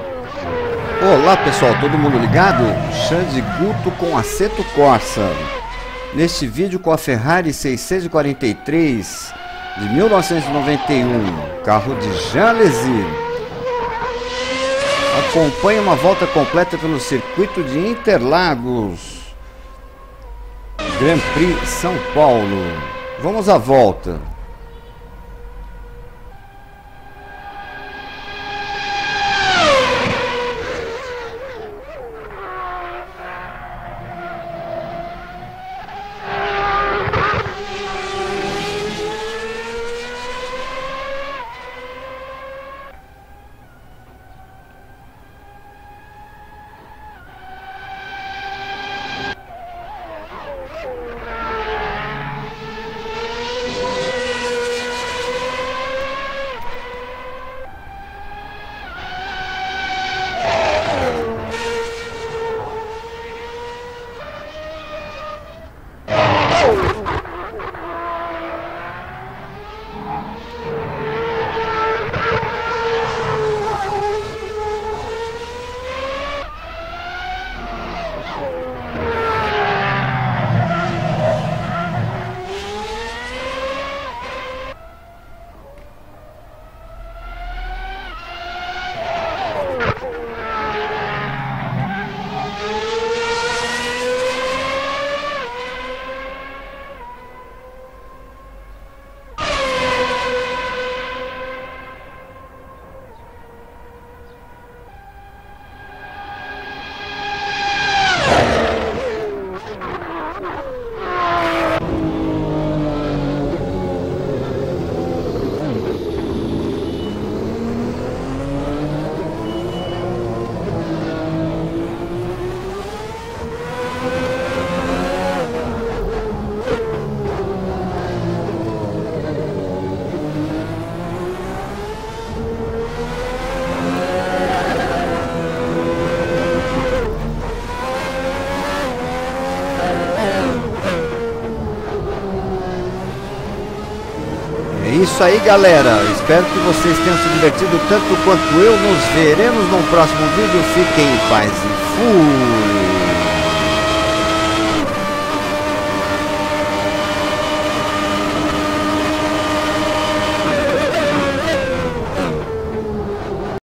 Olá pessoal, todo mundo ligado? Xande Guto com Assetto Corsa. Neste vídeo com a Ferrari 643 de 1991, carro de Jean Alesi. Acompanhe uma volta completa pelo circuito de Interlagos, Grand Prix São Paulo. Vamos à volta. É isso aí, galera, espero que vocês tenham se divertido tanto quanto eu. Nos veremos no próximo vídeo, fiquem em paz e fui!